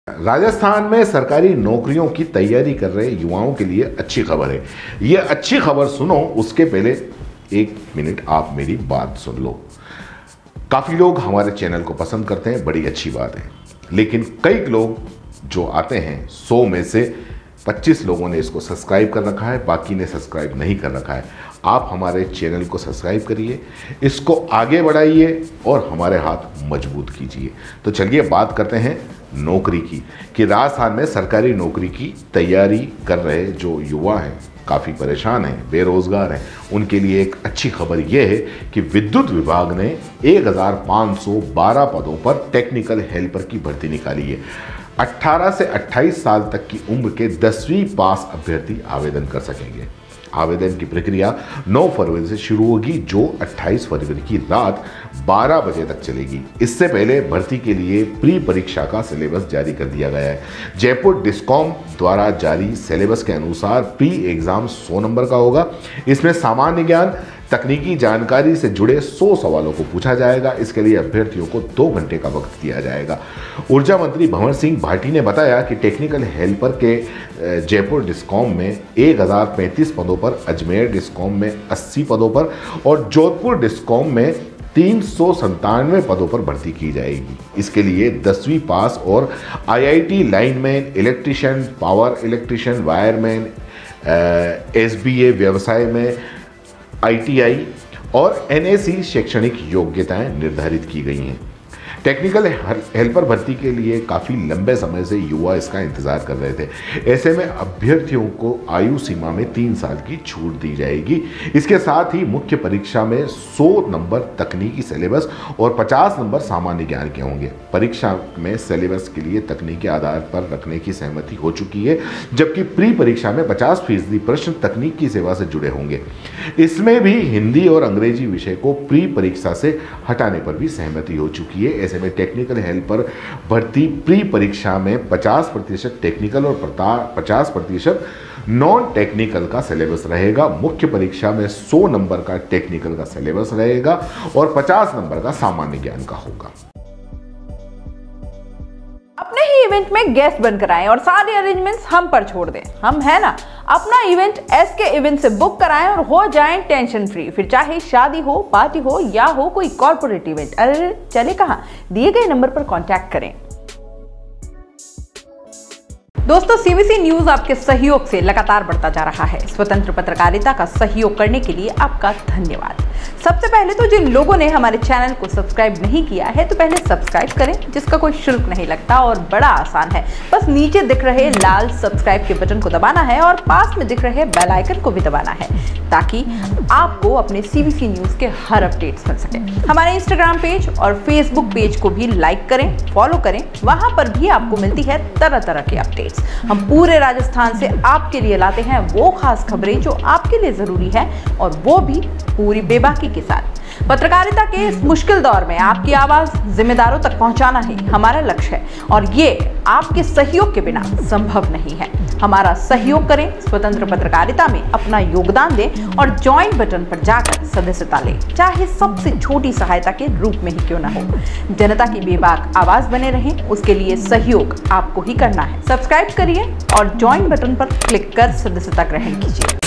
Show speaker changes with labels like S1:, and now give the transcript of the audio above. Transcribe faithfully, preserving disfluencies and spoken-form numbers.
S1: राजस्थान में सरकारी नौकरियों की तैयारी कर रहे युवाओं के लिए अच्छी खबर है। ये अच्छी खबर सुनो, उसके पहले एक मिनट आप मेरी बात सुन लो। काफ़ी लोग हमारे चैनल को पसंद करते हैं, बड़ी अच्छी बात है, लेकिन कई लोग जो आते हैं, सौ में से पच्चीस लोगों ने इसको सब्सक्राइब कर रखा है, बाकी ने सब्सक्राइब नहीं कर रखा है। आप हमारे चैनल को सब्सक्राइब करिए, इसको आगे बढ़ाइए और हमारे हाथ मजबूत कीजिए। तो चलिए बात करते हैं नौकरी की, कि राजस्थान में सरकारी नौकरी की तैयारी कर रहे जो युवा हैं, काफ़ी परेशान हैं, बेरोजगार हैं, उनके लिए एक अच्छी खबर यह है कि विद्युत विभाग ने एक हज़ार पाँच सौ बारह पदों पर टेक्निकल हेल्पर की भर्ती निकाली है। अठारह से अट्ठाईस साल तक की उम्र के दसवीं पास अभ्यर्थी आवेदन कर सकेंगे। आवेदन की प्रक्रिया नौ फरवरी से शुरू होगी, जो अट्ठाईस फरवरी की रात बारह बजे तक चलेगी। इससे पहले भर्ती के लिए प्री परीक्षा का सिलेबस जारी कर दिया गया है। जयपुर डिस्कॉम द्वारा जारी सिलेबस के अनुसार प्री एग्जाम सौ नंबर का होगा। इसमें सामान्य ज्ञान, तकनीकी जानकारी से जुड़े सौ सवालों को पूछा जाएगा। इसके लिए अभ्यर्थियों को दो घंटे का वक्त दिया जाएगा। ऊर्जा मंत्री भंवर सिंह भाटी ने बताया कि टेक्निकल हेल्पर के जयपुर डिस्कॉम में एक हज़ार पैंतीस पदों पर, अजमेर डिस्कॉम में अस्सी पदों पर और जोधपुर डिस्कॉम में तीन सौ संतानवे पदों पर भर्ती की जाएगी। इसके लिए दसवीं पास और IIT lineman, electrician, power electrician, wireman, SBA व्यवसाय में आईटीआई और एनएसी शैक्षणिक योग्यताएं निर्धारित की गई हैं। टेक्निकल हेल्पर भर्ती के लिए काफ़ी लंबे समय से युवा इसका इंतज़ार कर रहे थे। ऐसे में अभ्यर्थियों को आयु सीमा में तीन साल की छूट दी जाएगी। इसके साथ ही मुख्य परीक्षा में सौ नंबर तकनीकी सिलेबस और पचास नंबर सामान्य ज्ञान के होंगे। परीक्षा में सिलेबस के लिए तकनीकी आधार पर रखने की सहमति हो चुकी है, जबकि प्री परीक्षा में पचास फीसदी प्रश्न तकनीक की सेवा से जुड़े होंगे। इसमें भी हिंदी और अंग्रेजी विषय को प्री परीक्षा से हटाने पर भी सहमति हो चुकी है। ऐसे में टेक्निकल हेल्पर भर्ती प्री परीक्षा में पचास प्रतिशत टेक्निकल और पचास प्रतिशत नॉन टेक्निकल का सिलेबस रहेगा। मुख्य परीक्षा में सौ नंबर का टेक्निकल का सिलेबस रहेगा और पचास नंबर का सामान्य ज्ञान का होगा।
S2: अपने ही इवेंट में गेस्ट बनकर आएं और सारे अरेंजमेंट्स हम पर छोड़ दें। हम है ना, अपना इवेंट एसके इवेंट से बुक कराएं और हो जाएं टेंशन फ्री। फिर चाहे शादी हो, पार्टी हो या हो कोई कॉर्पोरेट इवेंट, अरे चले कहां, दिए गए नंबर पर कांटेक्ट करें। दोस्तों, सीबीसी न्यूज आपके सहयोग से लगातार बढ़ता जा रहा है। स्वतंत्र पत्रकारिता का सहयोग करने के लिए आपका धन्यवाद। सबसे पहले तो जिन लोगों ने हमारे चैनल को सब्सक्राइब नहीं किया है, तो पहले सब्सक्राइब करें, जिसका कोई शुल्क नहीं लगता और बड़ा आसान है। बस नीचे दिख रहे लाल सब्सक्राइब के बटन को दबाना है और पास में दिख रहे बेल आइकन को भी दबाना है, ताकि आपको अपने सीबीसी न्यूज के हर अपडेट्स मिल सके। हमारे इंस्टाग्राम पेज और फेसबुक पेज को भी लाइक करें, फॉलो करें, वहां पर भी आपको मिलती है तरह तरह के अपडेट्स। हम पूरे राजस्थान से आपके लिए लाते हैं वो खास खबरें जो आपके लिए जरूरी है, और वो भी पूरी बेबाकी के साथ। पत्रकारिता के इस मुश्किल दौर में आपकी आवाज जिम्मेदारों तक पहुंचाना ही हमारा लक्ष्य है, और ये आपके सहयोग के बिना संभव नहीं है। हमारा सहयोग करें, स्वतंत्र पत्रकारिता में अपना योगदान दें और ज्वाइन बटन पर जाकर सदस्यता लें, चाहे सबसे छोटी सहायता के रूप में ही क्यों ना हो। जनता की बेबाक आवाज बने रहें, उसके लिए सहयोग आपको ही करना है। सब्सक्राइब करिए और ज्वाइन बटन पर क्लिक कर सदस्यता ग्रहण कीजिए।